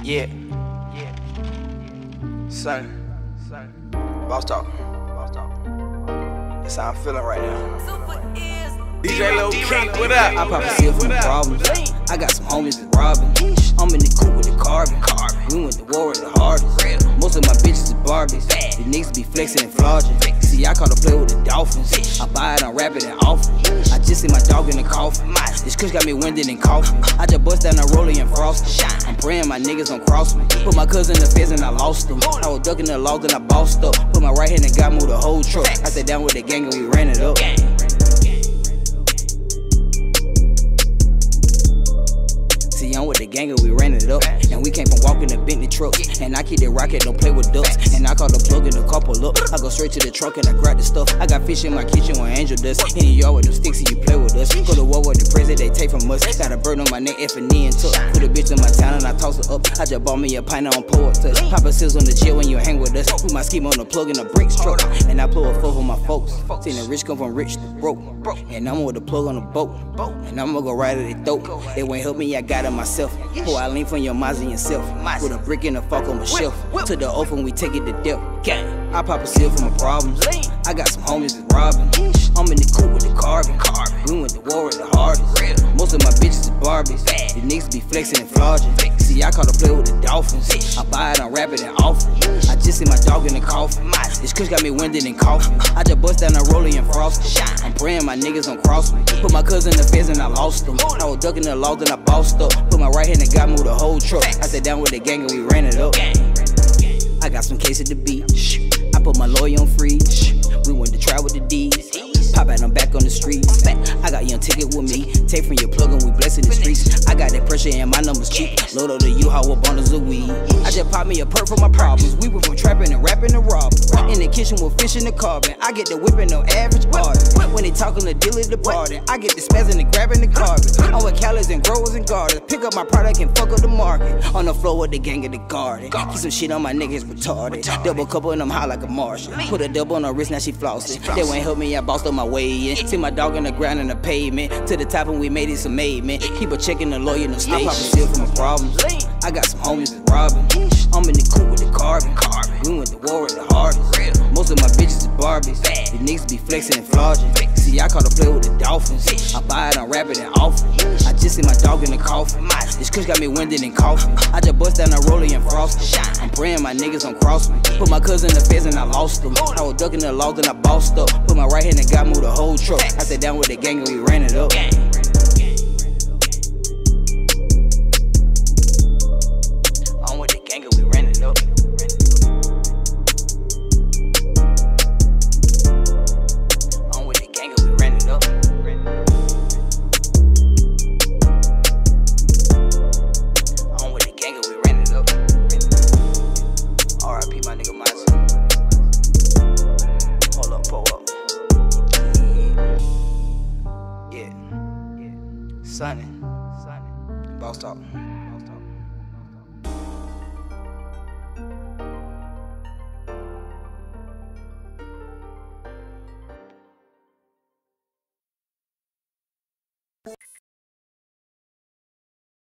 Yeah. Son. Boss talk. That's how I'm feeling right now. DJ Lil King, what up? I pop a seal from the problems. I got some homies that's robbing. I'm in the coupe with the carbon. We went to war with the hardest. Most of my bitches is Barbies. The niggas be flexing and flogging. See, I caught a play with the Dolphins. I buy it, I wrap it and offer. I just see my dog in the coffin. This kush got me winded and coughing. I just bust down a rollie and frosted. I'm praying my niggas don't cross me. Put my cousin in the feds and I lost him. I was ducking the law, then I bossed up. Put my right hand and got moved the whole truck. I sat down with the gang and we ran it up. See, I'm with the gang and we ran it up. And we came from walking the Bentley truck. And I keep the rocket, don't play with ducks. And I call the plug in a couple up. I go straight to the truck and I grab the stuff. I got fish in my kitchen with angel dust. In the yard with them sticks and you play with us. Go to war with the president, they take from us. Got a bird on my neck, F and E and tuck. Put a bitch in my town and I toss her up. I just bought me a pint on pour touch. Pop a seals on the chill when you hang with us. Put my scheme on the plug in a bricks truck. And I blow a fuck with my folks. Seen the rich come from rich to broke. And I'm with the plug on the boat. And I'm gonna go right at the throat. They won't help me, I got it myself. Oh, I lean from your Mozzie yourself. With a brick and a fork on my shelf. To the open, we take it to depth. I pop a seal for my problems. I got some homies that's robbing. I'm in the coupe with the carbon. We went to war with the hardest. Most of my bitches is Barbies. The niggas be flexing and flogging. See, I caught a play with the Dolphins. I buy it, I wrap it and offer. I just see my dog in the coffin. This kush got me winded and coughing. I just bust down a rollie and frosted. I'm praying my niggas don't cross me. Put my cousin in the feds and I lost him. I was ducking the law, then I bossed up. Put my right hand and got moved the whole truck. I sat down with the gang and we ran it up. I got some case at the beach. I put my lawyer on freeze. We went to try with the D's. Pop out, I'm back on the streets. I got young ticket with me. Take from your plug and we blessing the streets. I got that pressure and my numbers cheap. Load up the U-Haul with bundles of weed. I just pop me a perk for my problems. We went from trapping and rapping to robbing. In the kitchen with fish in the carbon. I get the whipping no average artist. When they talking the dealer departed, I get the spazzing and grabbing the carpet. I'm with Callis and growers and gardens. Pick up my product and fuck up the market. On the floor with the gang of the garden. Keep some shit on my niggas retarded. Double couple and I'm high like a Martian. Put a double on her wrist, now she flossing. They won't help me, I bossed up my way in. See my dog on the ground and the pavement. To the top and we made it some made, man. Keep a checking the lawyer, no station. I pop a seal for my problems. I got some homies that's robbing. I'm in the coupe with the carbon. We went to war with the hardest. Most of my bitches is Barbies. The niggas be flexing and flogging. See, I caught a play with the Dolphins. I buy it, I wrap it and offer. I just see my dog in the coffin. This kush got me winded and coughing. I just bust down a rollie and frosted. I'm praying my niggas don't cross me. Put my cousin in the feds and I lost him. I was ducking the law, then I bossed up. Put my right hand and got moved the whole truck. I sat down with the gang and we ran it up. I'm with the gang and we ran it up. I'm with the gang and we ran it up. I'm with the gang and we ran it up. R.I.P. my nigga Mozzie. Hold up, pull up. Yeah. Sonny.